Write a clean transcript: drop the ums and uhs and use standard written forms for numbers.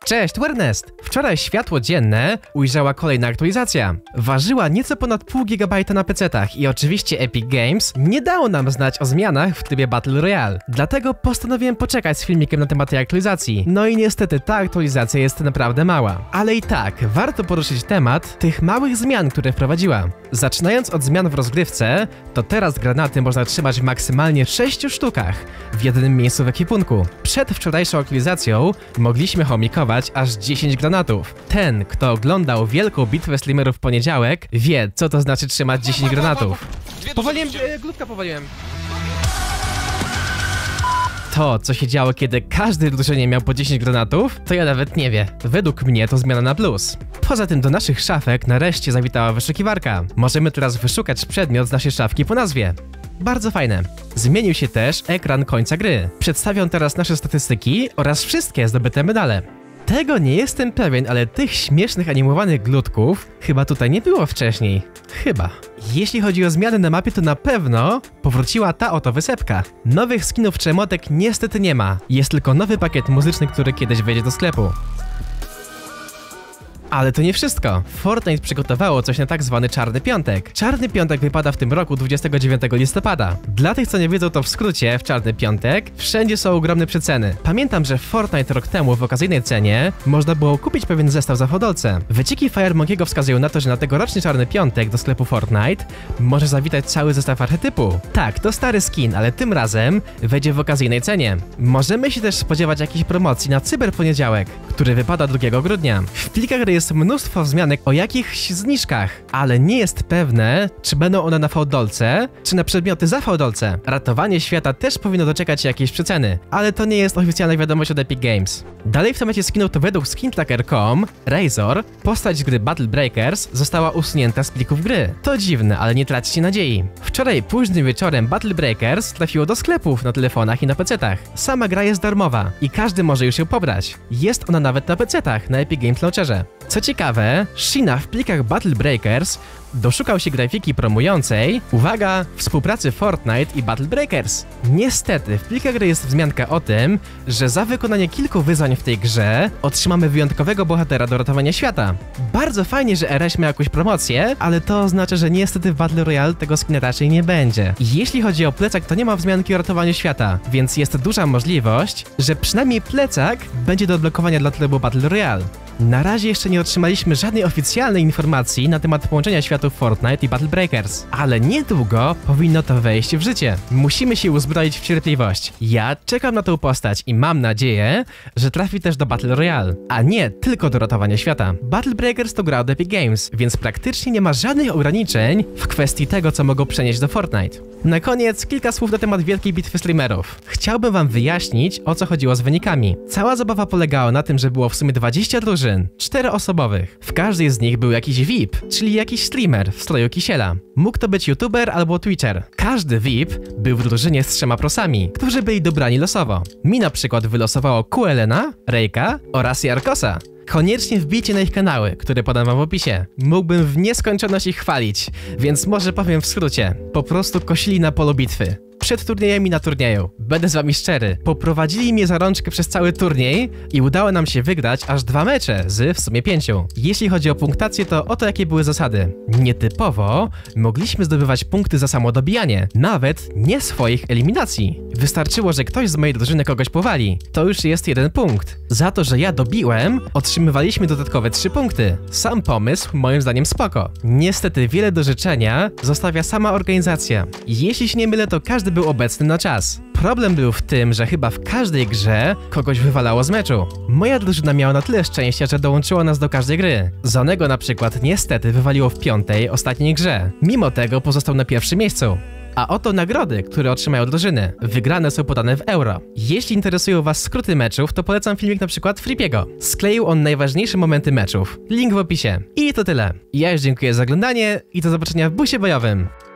Cześć, tu Ernest! Wczoraj światło dzienne ujrzała kolejna aktualizacja. Ważyła nieco ponad pół gigabajta na PC-tach i oczywiście Epic Games nie dało nam znać o zmianach w trybie Battle Royale. Dlatego postanowiłem poczekać z filmikiem na temat tej aktualizacji. No i niestety ta aktualizacja jest naprawdę mała. Ale i tak, warto poruszyć temat tych małych zmian, które wprowadziła. Zaczynając od zmian w rozgrywce, to teraz granaty można trzymać w maksymalnie 6 sztukach w jednym miejscu w ekwipunku. Przed wczorajszą aktualizacją mogliśmy chomikować aż 10 granatów. Ten, kto oglądał wielką bitwę streamerów w poniedziałek, wie, co to znaczy trzymać 10 granatów. Powaliłem, glówka powaliłem. To, co się działo, kiedy każde drużynie miał po 10 granatów, to ja nawet nie wiem. Według mnie to zmiana na plus. Poza tym do naszych szafek nareszcie zawitała wyszukiwarka. Możemy teraz wyszukać przedmiot z naszej szafki po nazwie. Bardzo fajne. Zmienił się też ekran końca gry. Przedstawią teraz nasze statystyki oraz wszystkie zdobyte medale. Tego nie jestem pewien, ale tych śmiesznych animowanych glutków chyba tutaj nie było wcześniej. Chyba. Jeśli chodzi o zmiany na mapie, to na pewno powróciła ta oto wysepka. Nowych skinów czy emotek niestety nie ma. Jest tylko nowy pakiet muzyczny, który kiedyś wejdzie do sklepu. Ale to nie wszystko. Fortnite przygotowało coś na tak zwany Czarny Piątek. Czarny Piątek wypada w tym roku 29 listopada. Dla tych, co nie wiedzą, to w skrócie w Czarny Piątek wszędzie są ogromne przeceny. Pamiętam, że w Fortnite rok temu w okazyjnej cenie można było kupić pewien zestaw za fodolce. Wyciki Firemonkiego wskazują na to, że na tegoroczny Czarny Piątek do sklepu Fortnite może zawitać cały zestaw archetypu. Tak, to stary skin, ale tym razem wejdzie w okazyjnej cenie. Możemy się też spodziewać jakiejś promocji na Cyberponiedziałek, który wypada 2 grudnia. W plikach jest mnóstwo wzmianek o jakichś zniżkach, ale nie jest pewne, czy będą one na fałdolce, czy na przedmioty za fałdolce. Ratowanie świata też powinno doczekać się jakiejś przeceny, ale to nie jest oficjalna wiadomość od Epic Games. Dalej w temacie skinów to według skintracker.com Razor, postać z gry Battle Breakers, została usunięta z plików gry. To dziwne, ale nie traćcie nadziei. Wczoraj późnym wieczorem Battle Breakers trafiło do sklepów na telefonach i na PC-tach. Sama gra jest darmowa i każdy może już ją pobrać. Jest ona nawet na PC-tach, na Epic Games Launcherze. Co ciekawe, Sheena w plikach Battle Breakers doszukał się grafiki promującej, uwaga, współpracy Fortnite i Battle Breakers. Niestety, w plikach gry jest wzmianka o tym, że za wykonanie kilku wyzwań w tej grze otrzymamy wyjątkowego bohatera do ratowania świata. Bardzo fajnie, że RS ma jakąś promocję, ale to oznacza, że niestety w Battle Royale tego skina raczej nie będzie. Jeśli chodzi o plecak, to nie ma wzmianki o ratowaniu świata, więc jest duża możliwość, że przynajmniej plecak będzie do odblokowania dla trybu Battle Royale. Na razie jeszcze nie otrzymaliśmy żadnej oficjalnej informacji na temat połączenia światów Fortnite i Battle Breakers, ale niedługo powinno to wejść w życie. Musimy się uzbroić w cierpliwość. Ja czekam na tą postać i mam nadzieję, że trafi też do Battle Royale, a nie tylko do ratowania świata. Battle Breakers to gra od Epic Games, więc praktycznie nie ma żadnych ograniczeń w kwestii tego, co mogą przenieść do Fortnite. Na koniec kilka słów na temat wielkiej bitwy streamerów. Chciałbym wam wyjaśnić, o co chodziło z wynikami. Cała zabawa polegała na tym, że było w sumie 20 drużyn, 4-osobowych. W każdej z nich był jakiś VIP, czyli jakiś streamer w stroju kisiela. Mógł to być youtuber albo twitcher. Każdy VIP był w drużynie z 3 prosami, którzy byli dobrani losowo. Mi na przykład wylosowało QLN-a, Rejka oraz Jarkosa. Koniecznie wbijcie na ich kanały, które podam wam w opisie. Mógłbym w nieskończoność ich chwalić, więc może powiem w skrócie. Po prostu kosili na polu bitwy. Przed turniejem i na turnieju. Będę z wami szczery. Poprowadzili mnie za rączkę przez cały turniej i udało nam się wygrać aż 2 mecze z w sumie 5. Jeśli chodzi o punktację, to oto jakie były zasady. Nietypowo mogliśmy zdobywać punkty za samo dobijanie, nawet nie swoich eliminacji. Wystarczyło, że ktoś z mojej drużyny kogoś powali. To już jest 1 punkt. Za to, że ja dobiłem, otrzymywaliśmy dodatkowe 3 punkty. Sam pomysł moim zdaniem spoko. Niestety wiele do życzenia zostawia sama organizacja. Jeśli się nie mylę, to każdy był obecny na czas. Problem był w tym, że chyba w każdej grze kogoś wywalało z meczu. Moja drużyna miała na tyle szczęścia, że dołączyła nas do każdej gry. Zonego na przykład niestety wywaliło w 5. ostatniej grze. Mimo tego pozostał na 1. miejscu. A oto nagrody, które otrzymają drużyny. Wygrane są podane w euro. Jeśli interesują was skróty meczów, to polecam filmik na przykład Fripiego. Skleił on najważniejsze momenty meczów. Link w opisie. I to tyle. Ja już dziękuję za oglądanie i do zobaczenia w busie bojowym.